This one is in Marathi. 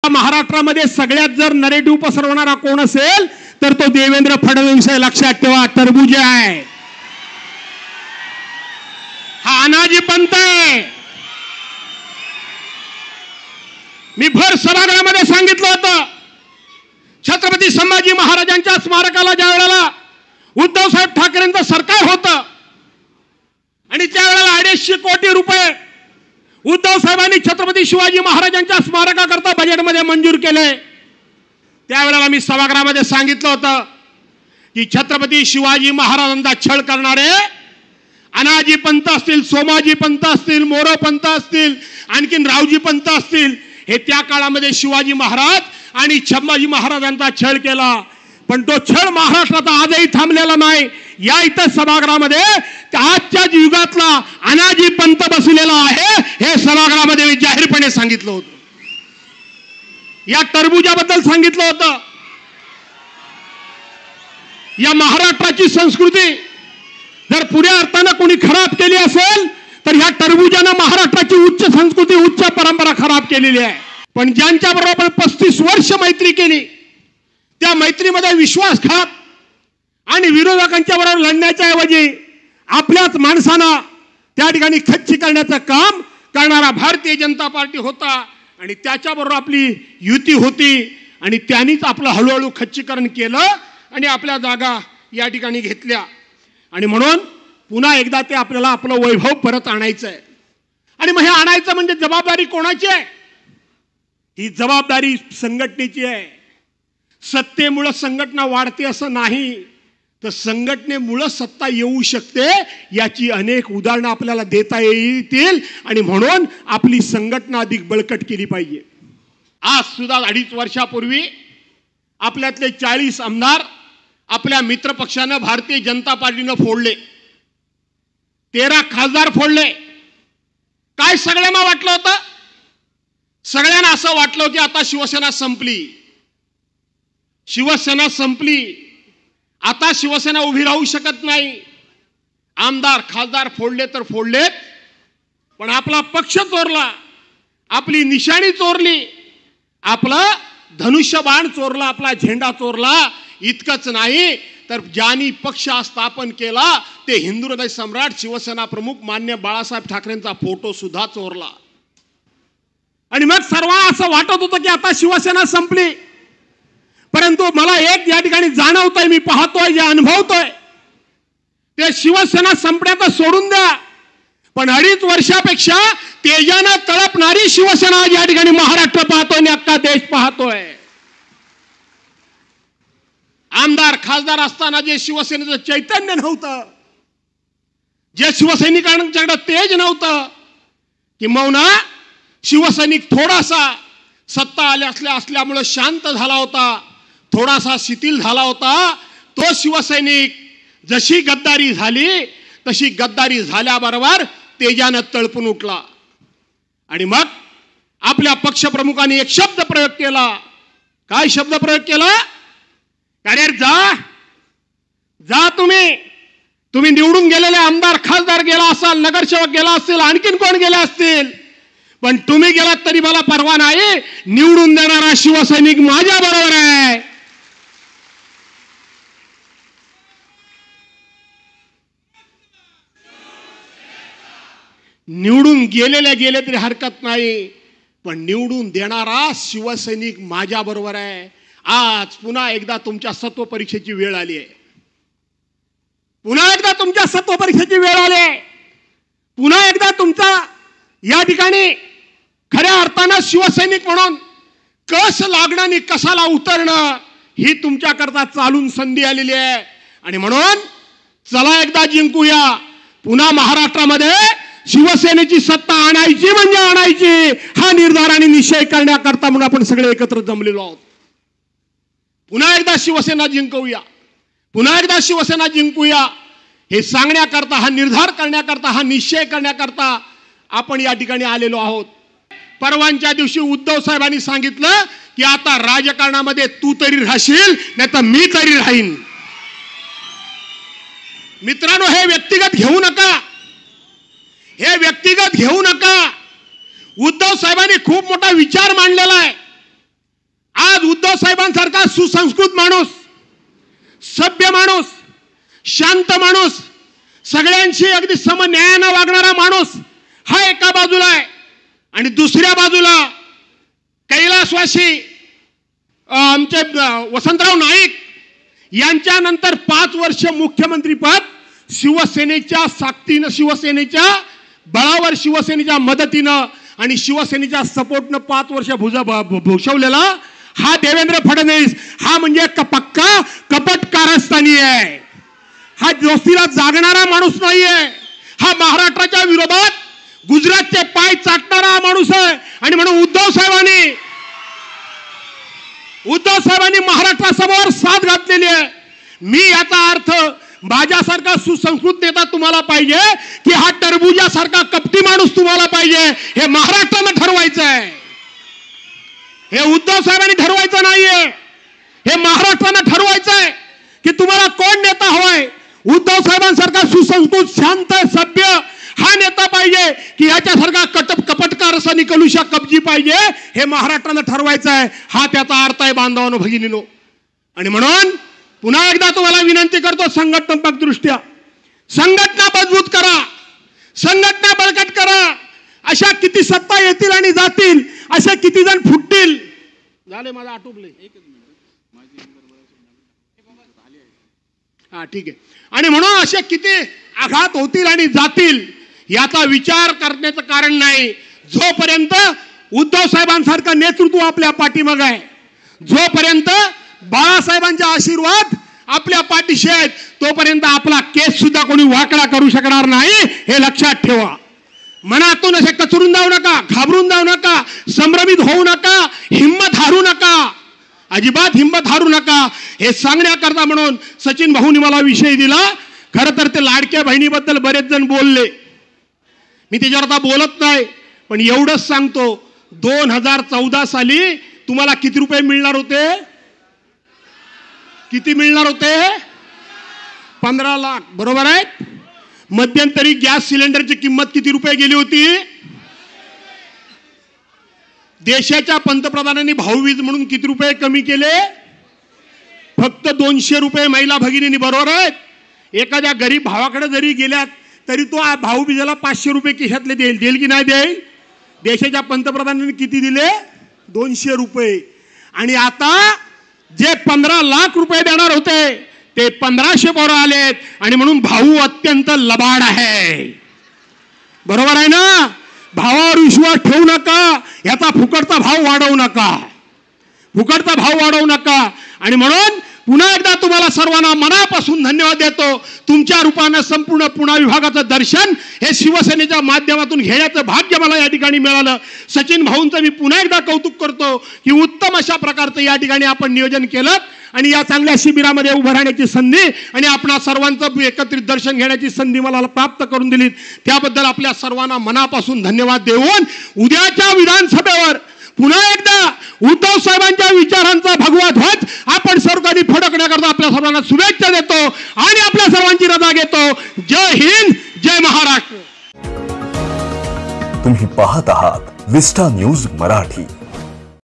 महाराष्ट्रामध्ये सगळ्यात जर नरेटिव्ह पसरवणारा कोण असेल तर तो देवेंद्र फडणवीस आहे. लक्षात ठेवा, टरबूज आहे, हा अनाजी पंत आहे. मी भर सभागृहामध्ये सांगितलं होतं, छत्रपती संभाजी महाराजांच्या स्मारकाला ज्या वेळेला उद्धव साहेब ठाकरेंचं सरकार होतं आणि त्यावेळेला 250 कोटी रुपये उद्धव साहेबांनी छत्रपती शिवाजी महाराजांच्या स्मारकाकरता बजेटमध्ये मंजूर केले. त्यावेळेला मी सभागृहामध्ये सांगितलं होतं की छत्रपती शिवाजी महाराजांचा छळ करणारे अनाजी पंत असतील, सोमाजी पंत असतील, मोरो पंत असतील, आणखीन रावजी पंत असतील, हे त्या काळामध्ये शिवाजी महाराज आणि संभाजी महाराजांचा छळ केला. पण तो छळ महाराष्ट्रात आजही थांबलेला नाही. या इथं सभागृहामध्ये आजच्या युगातला अनाजी पंत बसलेला आहे, हे सभागृहामध्ये मी जाहीरपणे सांगितलं होतं. या टरबुजाबद्दल सांगितलं होतं. या महाराष्ट्राची संस्कृती जर पुऱ्या अर्थानं कोणी खराब केली असेल तर ह्या टरबुजानं महाराष्ट्राची उच्च संस्कृती, उच्च परंपरा खराब केलेली आहे. पण ज्यांच्याबरोबर आपण 35 वर्ष मैत्री केली, त्या मैत्रीमध्ये विश्वासघात आणि विरोधकांच्या बरोबर लढण्याच्या ऐवजी आपल्याच माणसांना त्या ठिकाणी खच्ची करण्याचं काम करणारा भारतीय जनता पार्टी होता आणि त्याच्याबरोबर आपली युती होती आणि त्यांनीच आपलं हळूहळू खच्चीकरण केलं आणि आपल्या जागा या ठिकाणी घेतल्या. आणि म्हणून पुन्हा एकदा ते आपल्याला आपलं वैभव परत आणायचं आहे. आणि मग हे आणायचं म्हणजे जबाबदारी कोणाची आहे? ही जबाबदारी संघटनेची आहे. सत्तेमुळे संघटना वाढते असं नाही, तर संघटनेमुळे सत्ता येऊ शकते याची अनेक उदाहरणं आपल्याला देता येतील. आणि म्हणून आपली संघटना अधिक बळकट केली पाहिजे. आज सुद्धा 2.5 वर्षापूर्वी आपल्यातले 40 आमदार आपल्या मित्रपक्षानं भारतीय जनता पार्टीनं फोडले, 13 खासदार फोडले. काय सगळ्यांना वाटलं होतं? सगळ्यांना असं वाटलं की आता शिवसेना संपली, शिवसेना संपली, आता शिवसेना उभी राहू शकत नाही. आमदार खासदार फोडले तर फोडलेत, पण आपला पक्ष चोरला, आपली निशाणी चोरली, आपला धनुष्यबाण चोरला, आपला झेंडा चोरला. इतकंच नाही तर ज्यांनी पक्ष स्थापन केला ते हिंदू हृदय सम्राट शिवसेना प्रमुख मान्य बाळासाहेब ठाकरेंचा फोटो सुद्धा चोरला. आणि मग सर्वांना असं वाटत होतं की आता शिवसेना संपली. परंतु मला एक या ठिकाणी जाणवतंय, मी पाहतोय, जे अनुभवतोय, ते शिवसेना संपण्याचं सोडून द्या, पण 2.5 वर्षापेक्षा तेजानं तळपणारी शिवसेना या ठिकाणी महाराष्ट्र पाहतोय आणि अख्खा देश पाहतोय. आमदार खासदार असताना जे शिवसेनेचं चैतन्य नव्हतं, जे शिवसैनिकांच्याकडे तेज नव्हतं, किंबहुना शिवसैनिक थोडासा सत्ता असल्यामुळे शांत झाला होता, थोडासा शिथिल झाला होता, तो शिवसैनिक जशी गद्दारी झाली तशी गद्दारी झाल्याबरोबर तेजानं तळपून उठला. आणि मग आपल्या पक्षप्रमुखांनी एक शब्द प्रयोग केला. काय शब्द प्रयोग केला? अरे जा जा, तुम्ही निवडून गेलेले आमदार खासदार गेला असाल, नगरसेवक गेला असतील, आणखीन कोण गेले असतील, पण तुम्ही गेलात तरी मला परवा नाही. निवडून देणारा शिवसैनिक माझ्या बरोबर आहे. निवडून गेले तरी हरकत नाही, पण निवडून देणारा शिवसैनिक माझ्या बरोबर आहे. आज पुन्हा एकदा तुमच्या सत्व परीक्षेची वेळ आली आहे. पुन्हा एकदा तुमच्या सत्व परीक्षेची वेळ आली आहे. पुन्हा एकदा तुमचा या ठिकाणी खऱ्या अर्थानं शिवसैनिक म्हणून कस लागणं आणि कसाला उतरणं ही तुमच्याकरता चालून संधी आलेली आहे. आणि म्हणून चला एकदा जिंकूया. पुन्हा महाराष्ट्रामध्ये शिवसेनेची सत्ता आणायची म्हणजे आणायची, हा निर्धार आणि निश्चय करण्याकरता म्हणून आपण सगळे एकत्र जमलेलो आहोत. पुन्हा एकदा शिवसेना जिंकूया, पुन्हा एकदा शिवसेना जिंकूया हे सांगण्याकरता, हा निर्धार करण्याकरता, हा निश्चय करण्याकरता आपण या ठिकाणी आलेलो आहोत. परवांच्या दिवशी उद्धव साहेबांनी सांगितलं की आता राजकारणामध्ये तू तरी राहशील नाही तर मी तरी राहीन. मित्रांनो, हे व्यक्तिगत घेऊ नका, हे व्यक्तिगत घेऊ नका. उद्धव साहेबांनी खूप मोठा विचार मांडलेला आहे. सुसंस्कृत माणूस, सभ्य माणूस, शांत माणूस, सगळ्यांशी अगदी समन्यायानं वागणारा माणूस हा एका बाजूला आहे, आणि दुसऱ्या बाजूला कैलासवासी आमचे वसंतराव नाईक यांच्यानंतर 5 वर्ष मुख्यमंत्रीपद शिवसेनेच्या साक्तीनं, शिवसेनेच्या बळावर, शिवसेनेच्या मदतीनं आणि शिवसेनेच्या सपोर्टनं 5 वर्ष भूषवलेला हा देवेंद्र फडणवीस हा म्हणजे पक्का कपट कारस्थानी आहे. हा दोस्तीला जागणारा माणूस नाहीये. हा महाराष्ट्राच्या विरोधात गुजरातचे पाय चाटणारा माणूस आहे. आणि म्हणून उद्धव साहेबांनी महाराष्ट्रासमोर साथ घातलेली आहे. मी याचा अर्थ माझ्यासारखा सुसंस्कृत नेता तुम्हाला पाहिजे की हा टरबुजासारखा कपटी माणूस तुम्हाला पाहिजे, हे महाराष्ट्रानं ठरवायचं आहे. हे उद्धव साहेबांनी ठरवायचं नाहीये, हे महाराष्ट्रानं ठरवायचं आहे की तुम्हाला कोण नेता हवाय. उद्धव साहेबांसारखा सुसंस्कृत, शांत, सभ्य हा नेता पाहिजे की याच्यासारखा कपटकार असा निकलुशा कब्जी पाहिजे, हे महाराष्ट्रानं ठरवायचं आहे. हा त्याचा अर्थ आहे बांधवांनो, भगिनीनो. आणि म्हणून पुन्हा एकदा तुम्हाला विनंती करतो, संघटनात्मक दृष्ट्या संघटना मजबूत करा, संघटना बळकट करा. अशा किती सत्ता येतील आणि जातील, असे किती जण फुटतील. झाले माझा आटोपले. हा ठीक आहे. आणि म्हणून असे किती आघात होतील आणि जातील याचा विचार करण्याचं कारण नाही. जोपर्यंत उद्धव साहेबांसारखं नेतृत्व आपल्या पाठीमागे आहे, जोपर्यंत बाळासाहेबांचे आशीर्वाद आपल्या पाठीशी आहेत, तोपर्यंत आपला केस सुद्धा कोणी वाकडा करू शकणार नाही, हे लक्षात ठेवा. मनातून असे कचरून जाऊ नका, घाबरून जाऊ नका, संभ्रमित होऊ नका, हिंमत हारू नका, अजिबात हिंमत हारू नका. हे सांगण्याकरता म्हणून सचिन भाऊनी मला विषय दिला. खरं तर ते लाडक्या बहिणीबद्दल बरेच जण बोलले, मी त्याच्यावर आता बोलत नाही, पण एवढंच सांगतो, 2014 साली तुम्हाला किती रुपये मिळणार होते? किती मिळणार होते? 15 लाख, बरोबर आहे. मध्यंतरी गॅस सिलेंडरची किंमत किती रुपये गेली होती? देशाच्या पंतप्रधानांनी भाऊबीज म्हणून किती रुपये कमी केले? फक्त 200 रुपये महिला भगिनींनी, बरोबर आहे. एखाद्या गरीब भावाकडे जरी गेल्यात तरी तो भाऊबीजेला 500 रुपये खिशातले देईल की नाही देईल? देशाच्या पंतप्रधानांनी किती दिले? 200 रुपये. आणि आता जे 15 लाख रुपये देणार होते ते 1500 पोरं आलेत. आणि म्हणून भाऊ अत्यंत लबाड आहे, बरोबर आहे ना. भावावर विश्वास ठेवू नका, याचा फुकटचा भाव वाढवू नका, फुकटचा भाव वाढवू नका. आणि म्हणून पुन्हा एकदा तुम्हाला सर्वांना मनापासून धन्यवाद देतो. तुमच्या रूपानं संपूर्ण पुणे विभागाचं दर्शन हे शिवसेनेच्या माध्यमातून घेण्याचं भाग्य मला या ठिकाणी मिळालं. सचिन भाऊंचं मी पुन्हा एकदा कौतुक करतो की उत्तम अशा प्रकारचं या ठिकाणी आपण नियोजन केलं आणि या चांगल्या शिबिरामध्ये उभं राहण्याची संधी आणि आपणा सर्वांचं एकत्रित दर्शन घेण्याची संधी मला प्राप्त करून दिली, त्याबद्दल आपल्या सर्वांना मनापासून धन्यवाद देऊन उद्याच्या विधानसभेवर पुन्हा एकदा उद्धव साहेबांच्या विचारांचा भगवा ध्वज आपण सर्वांनी फडकण्याकरता आपल्या सर्वांना शुभेच्छा देतो आणि आपल्या सर्वांची रजा घेतो. जय हिंद, जय महाराष्ट्र. तुम्ही पाहत आहात विस्टा न्यूज मराठी.